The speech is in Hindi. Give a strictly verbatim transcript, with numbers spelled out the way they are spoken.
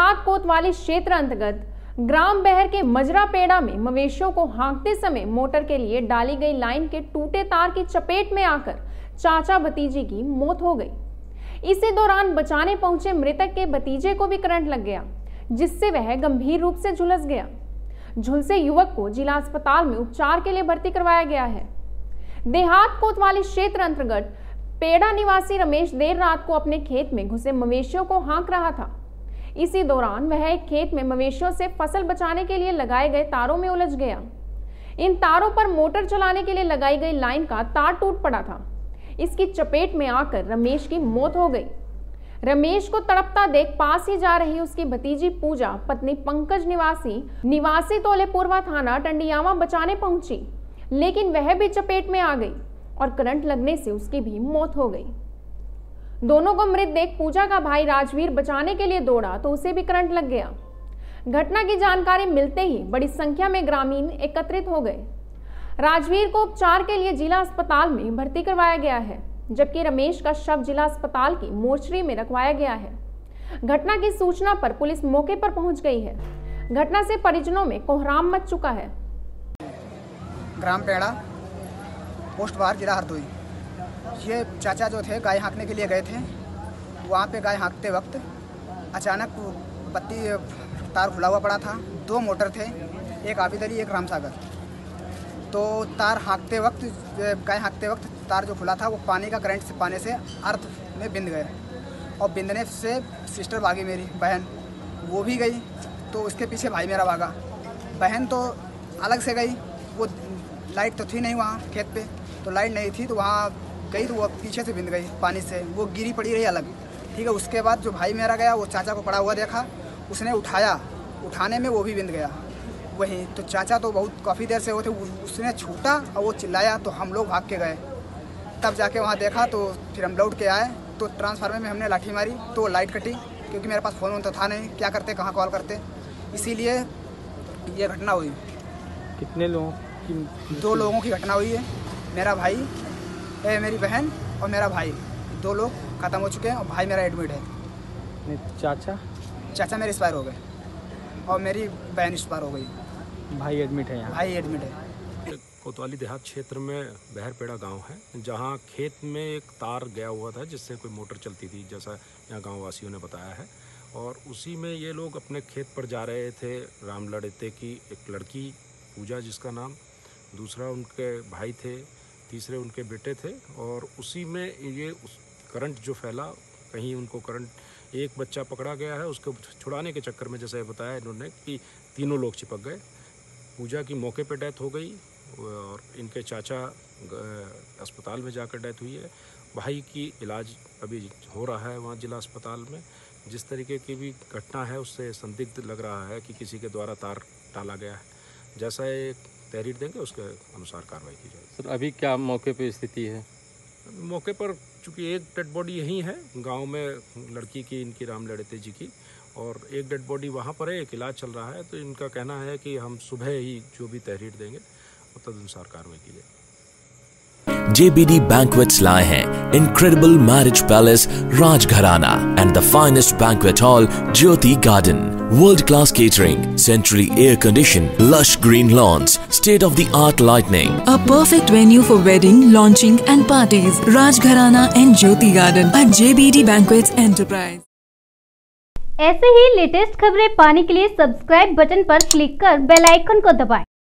देहात कोतवाली क्षेत्र अंतर्गत ग्राम बहर के मजरापेड़ा में मवेशियों को हाँकते समय मोटर के लिए डाली गई लाइन के टूटे तार की चपेट में आकर चाचा भतीजे की मौत हो गई। इसी दौरान बचाने पहुंचे मृतक के भतीजे को भी करंट लग गया, जिससे वह गंभीर रूप से झुलस गया। झुलसे युवक को जिला अस्पताल में उपचार के लिए भर्ती करवाया गया है। देहात कोतवाली क्षेत्र अंतर्गत पेड़ा निवासी रमेश देर रात को अपने खेत में घुसे मवेशियों को हाँक रहा था। इसी दौरान वह एक खेत में मवेशियों से फसल बचाने के लिए लगाए गए तारों में उलझ गया। इन तारों पर मोटर चलाने के लिए लगाई गई लाइन का तार टूट पड़ा था। इसकी चपेट में आकर रमेश की मौत हो गई। रमेश को तड़पता देख पास ही जा रही उसकी भतीजी पूजा पत्नी पंकज निवासी निवासी तोले पूर्वा थाना टंडियावा बचाने पहुंची, लेकिन वह भी चपेट में आ गई और करंट लगने से उसकी भी मौत हो गई। दोनों को मृत देख पूजा का भाई राजवीर बचाने के लिए दौड़ा तो उसे भी करंट लग गया। घटना की जानकारी मिलते ही बड़ी संख्या में ग्रामीण एकत्रित हो गए। राजवीर को उपचार के लिए जिला अस्पताल में भर्ती करवाया गया है, जबकि रमेश का शव जिला अस्पताल की मोर्चरी में रखवाया गया है। घटना की सूचना पर पुलिस मौके पर पहुंच गई है। घटना से परिजनों में कोहराम मच चुका है। ग्राम पेड़ा पोस्ट बाहर जिला हरदोई। ये चाचा जो थे गाय हाँकने के लिए गए थे। वहाँ पे गाय हाँकते वक्त अचानक बत्ती तार खुला हुआ पड़ा था। दो मोटर थे, एक आबिदली एक रामसागर। तो तार हाँकते वक्त गाय हाँकते वक्त तार जो खुला था वो पानी का करंट से पाने से अर्थ में बिंद गए और बिंदने से सिस्टर भागी, मेरी बहन वो भी गई। तो उसके पीछे भाई मेरा भागा। बहन तो अलग से गई, वो लाइट तो थी नहीं वहाँ खेत पे, तो लाइट नहीं थी तो वहाँ गई तो वो पीछे से बिंद गई पानी से, वो गिरी पड़ी रही अलग। ठीक है, उसके बाद जो भाई मेरा गया वो चाचा को पड़ा हुआ देखा, उसने उठाया, उठाने में वो भी बिंद गया वहीं। तो चाचा तो बहुत काफ़ी देर से वो थे, उसने छूटा और वो चिल्लाया तो हम लोग भाग के गए। तब जाके वहाँ देखा तो फिर हम लौट के आए तो ट्रांसफार्मर में हमने लाठी मारी तो लाइट कटी, क्योंकि मेरे पास फ़ोन वोन तो था नहीं, क्या करते कहाँ कॉल करते, इसीलिए ये घटना हुई। कितने लोगों की? दो लोगों की घटना हुई है। मेरा भाई ए, मेरी बहन और मेरा भाई, दो लोग ख़त्म हो चुके हैं और भाई मेरा एडमिट है। चाचा चाचा मेरे एक्सपायर हो गए और मेरी बहन एक्सपायर हो गई। भाई एडमिट है यहाँ? भाई एडमिट है। कोतवाली देहात क्षेत्र में बहरपेड़ा गांव है, जहां खेत में एक तार गया हुआ था जिससे कोई मोटर चलती थी, जैसा यहाँ गांव वासियों ने बताया है। और उसी में ये लोग अपने खेत पर जा रहे थे। राम लड़ते की एक लड़की पूजा जिसका नाम, दूसरा उनके भाई थे, तीसरे उनके बेटे थे। और उसी में ये उस करंट जो फैला, कहीं उनको करंट, एक बच्चा पकड़ा गया है, उसको छुड़ाने के चक्कर में जैसे बताया इन्होंने कि तीनों लोग चिपक गए। पूजा की मौके पर डेथ हो गई और इनके चाचा अस्पताल में जाकर डेथ हुई है। भाई की इलाज अभी हो रहा है वहाँ जिला अस्पताल में। जिस तरीके की भी घटना है उससे संदिग्ध लग रहा है कि किसी के द्वारा तार डाला गया है। जैसा एक तहरीर देंगे उसके अनुसार कार्रवाई की जाएगी। सर अभी क्या मौके पे स्थिति है? मौके पर चूँकि एक डेड बॉडी यहीं है गांव में, लड़की की, इनकी राम लड़ते जी की, और एक डेड बॉडी वहाँ पर है, एक इलाज चल रहा है। तो इनका कहना है कि हम सुबह ही जो भी तहरीर देंगे तदनुसार कार्रवाई की जाएगी। J B D Banquets लाए हैं incredible marriage palace Rajgharana and the finest banquet hall Jyoti Garden. World-class catering, centrally air-conditioned, lush green lawns, state-of-the-art lighting. A perfect venue for wedding, launching and parties. Rajgharana and Jyoti Garden at J B D Banquets Enterprise. ऐसे ही लेटेस्ट खबरें पाने के लिए सब्सक्राइब बटन पर क्लिक कर बेल आइकन को दबाएं।